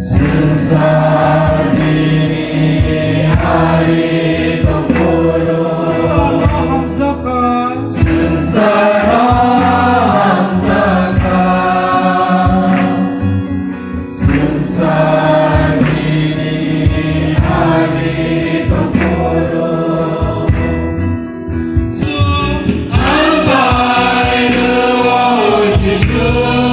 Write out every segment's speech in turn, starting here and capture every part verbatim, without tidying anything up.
Susah dini hari tempurung, sengsara hamzakan, susah dini hari tempurung. Sampai lewat itu,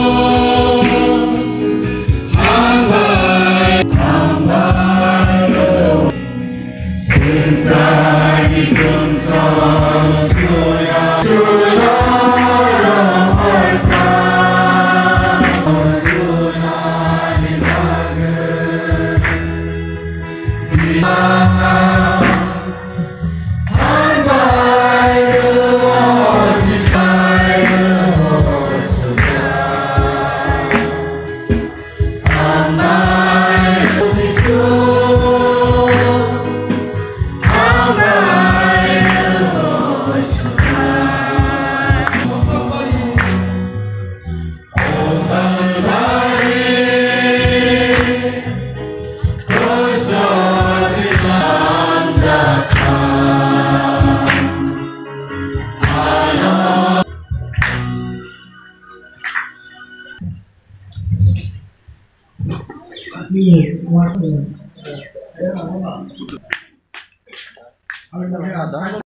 susah disungsong sudah sudah harta sudah dibagai jiwa hambai lewat disai lewat sudah hambai lewat Iya,